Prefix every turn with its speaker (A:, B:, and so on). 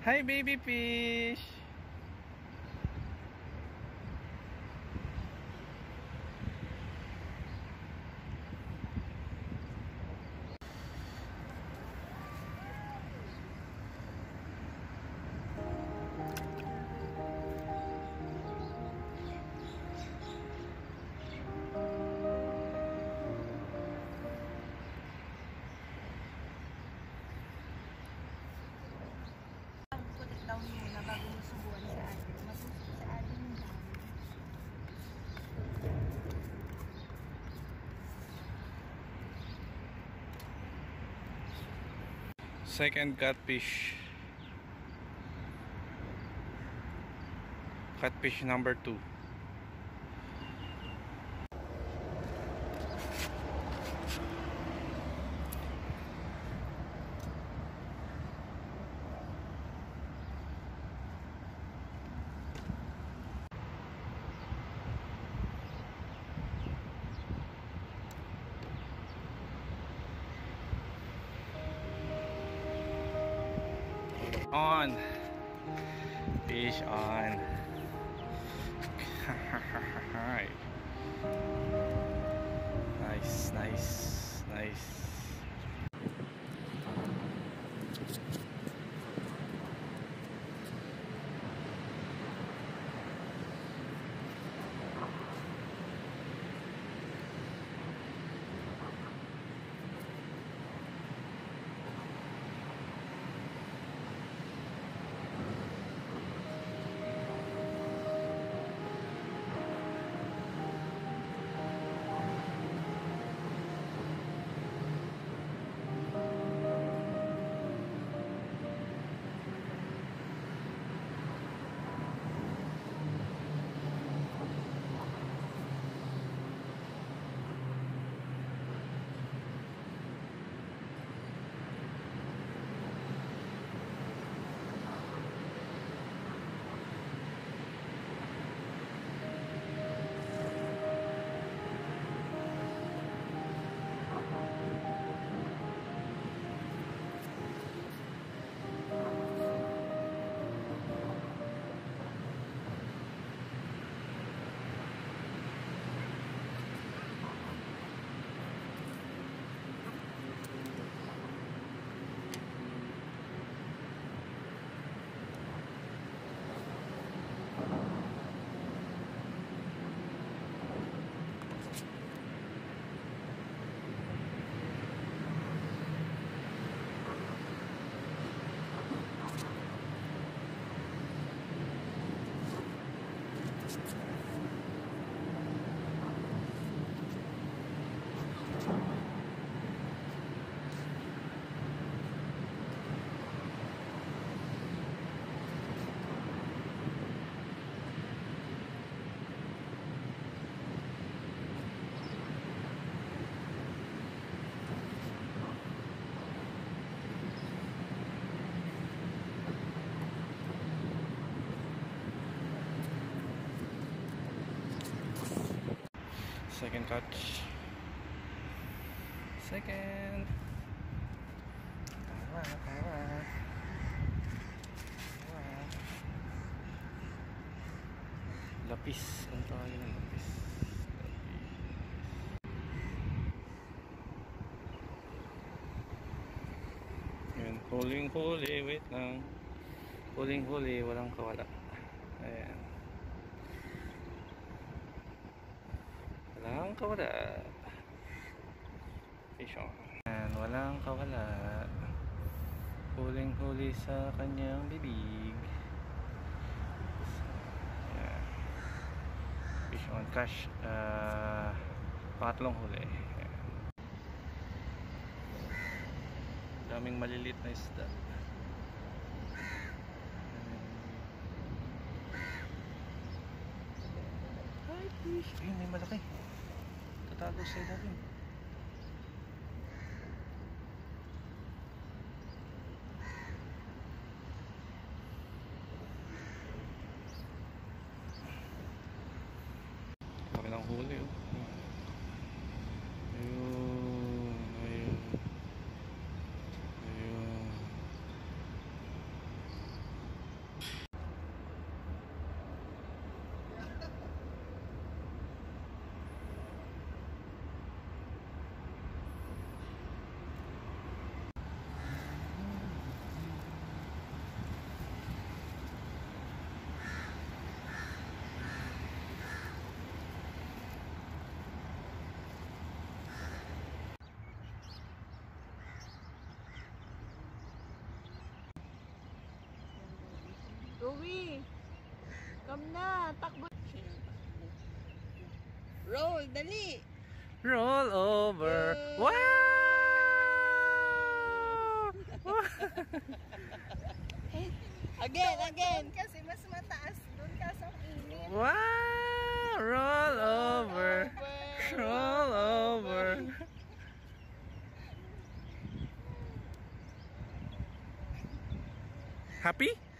A: Hi, baby fish.
B: Daw muna bago masubuan sa atin. Masuso sa atin yung dami.
A: Second catfish. Catfish number 2. On. Fish on. Hi. Nice, nice, nice. Second catch. Second. Lapis. Ang tawag ng lapis. Ayan. Huling-huli. Wait lang. Huling-huli. Walang kawala. Ayan. Walang kawala. Fish on. Ayan, walang kawala. Huling-huli sa kanyang bibig. Ayan. Fish on cash. Pangatlong huli. Ayan. Daming malilit na isda. Hi fish. Ayun, may malaki. Tatago sa ilalim. Kami ng huli oh. Ayun, ayun, ayun.
B: Joey! Come na! Takbo! Siya yung takbo. Roll! Dali!
A: Roll over. Wow!
B: Again! Kasi mas mataas doon ka sa init.
A: Wow! Roll over. Roll over. Happy?